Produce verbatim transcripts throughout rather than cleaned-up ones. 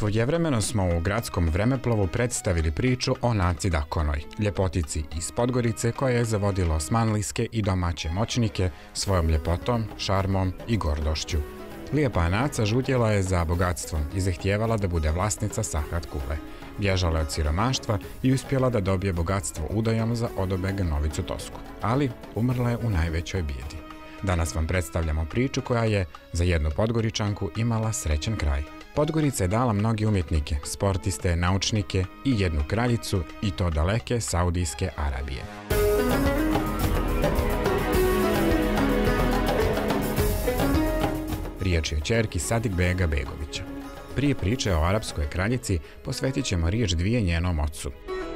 Svojevremeno smo u gradskom vremeplovu predstavili priču o Naci Dakonoj, ljepotici iz Podgorice koja je zavodila osmanlijske i domaće moćnike svojom ljepotom, šarmom i gordošću. Lijepa Naca žudjela je za bogatstvom i zahtijevala da bude vlasnica Sahat Kule. Bježala je od siromaštva i uspjela da dobije bogatstvo udajom za odobega Novicu Tosku, ali umrla je u najvećoj bijedi. Danas vam predstavljamo priču koja je za jednu Podgoričanku imala srećan kraj. Podgorica je dala mnogi umjetnike, sportiste, naučnike i jednu kraljicu, i to daleke Saudijske Arabije. Riječ je o ćerki Sadik Bega Begovića. Prije priče o arapskoj kraljici posvetit ćemo riječ dvije njenom ocu.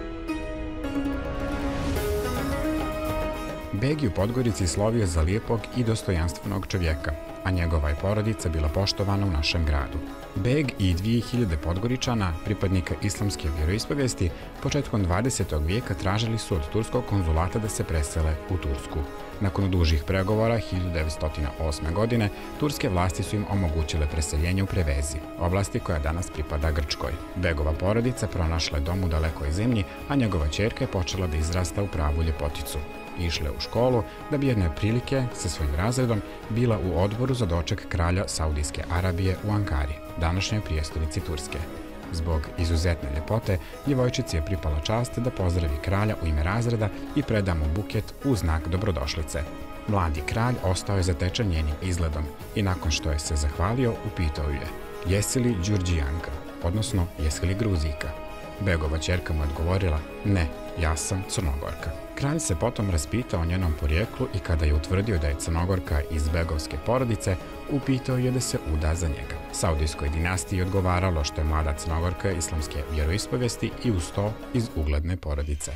Beg je u Podgorici slovio za lijepog i dostojanstvenog čovjeka, a njegova je porodica bila poštovana u našem gradu. Beg i dvije hiljade Podgoričana, pripadnika islamske vjeroispovijesti, početkom dvadesetog vijeka tražili su od turskog konzulata da se presele u Tursku. Nakon dužih pregovora hiljadu devetsto osme. godine, turske vlasti su im omogućile preseljenje u Prevezi, oblasti koja danas pripada Grčkoj. Begova porodica pronašla je dom u dalekoj zemlji, a njegova ćerka je počela da izrasta u pravu ljepoticu. Išle u školu da bi jedne prilike sa svojim razredom bila u odboru za doček kralja Saudijske Arabije u Ankari, današnjoj prijestolnici Turske. Zbog izuzetne ljepote, djevojčici je pripala čast da pozdravi kralja u ime razreda i preda mu buket u znak dobrodošlice. Mladi kralj ostao je zatečen njenim izgledom i nakon što je se zahvalio, upitao je: "Jesi li Đurđijanka, odnosno jesi li Gruzijka?" Begova ćerka mu je odgovorila: "Ne, ja sam Crnogorka." Kralj se potom raspitao o njenom porijeklu i kada je utvrdio da je Crnogorka iz begovske porodice, upitao je da se uda za njega. Saudijskoj dinastiji odgovaralo što je mlada Crnogorka islamske vjeroispovijesti i uz to iz ugledne porodice.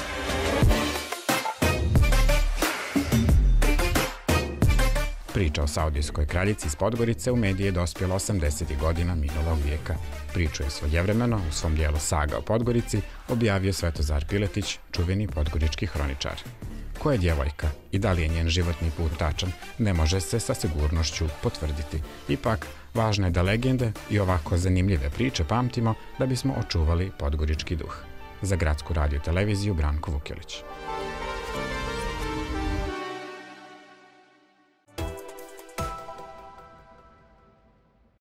Priča o saudijskoj kraljici iz Podgorice u medije je dospjela osamdesetih godina minulog vijeka. Priču je svojevremeno u svom dijelu Saga o Podgorici objavio Svetozar Piletić, čuveni podgorički hroničar. Ko je djevojka i da li je njen životni put tačan, ne može se sa sigurnošću potvrditi. Ipak, važno je da legende i ovako zanimljive priče pamtimo da bismo očuvali podgorički duh. Za Gradsku radio televiziju Branko Vukelić.